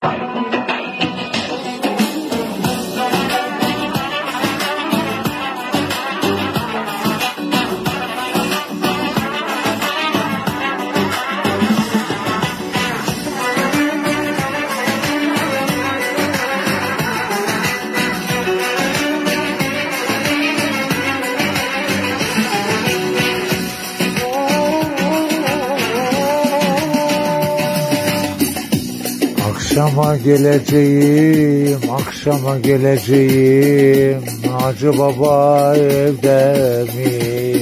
Akşama geleceğim, akşama geleceğim. Hacı Baba evde mi?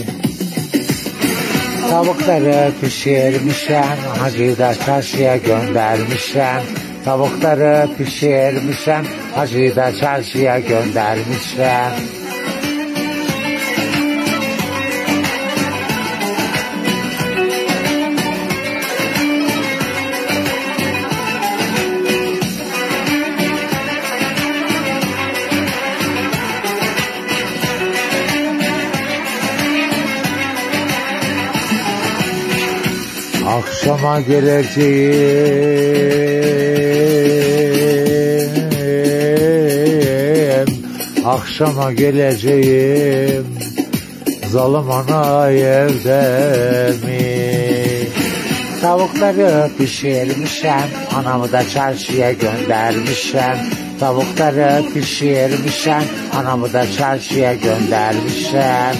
Tavukları pişirmişem, hacıyı da çarşıya göndermişem. Tavukları pişirmişem, hacıyı da çarşıya göndermişem. Akşama geleceğim, akşama geleceğim. Zalim ana evde mi? Tavukları pişirmişem, anamı da çarşıya göndermişem. Tavukları pişirmişem, anamı da çarşıya göndermişem.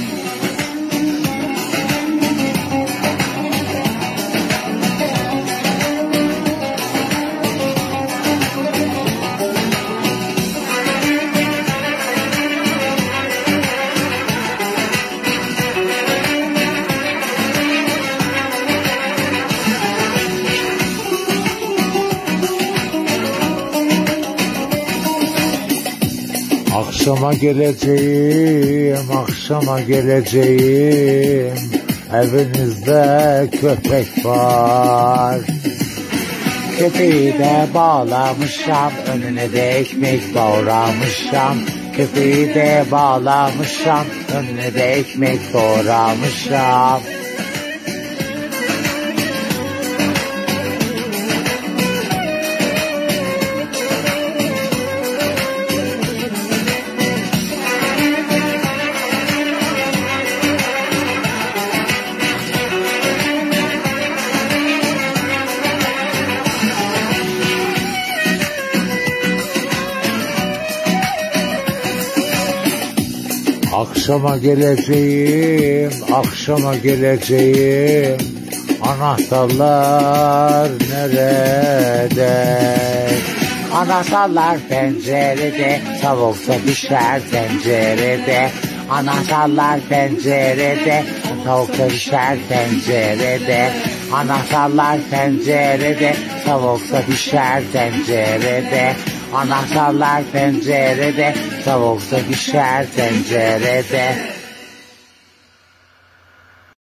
Akşama geleceğim, akşama geleceğim. Evinizde köpek var. Köpeği de bağlamışam, önüne de ekmek doğramışam. Köpeği de bağlamışam, önüne de ekmek doğramışam. Akşama geleceğim, akşama geleceğim. Anahtarlar nerede? Anahtarlar pencerede, tavuksa pişer tencerede. Anahtarlar pencerede, tavuksa pişer tencerede. Anahtarlar pencerede, tavuksa pişer tencerede. Anahtarlar pencerede, tavuksa pişer tencerede.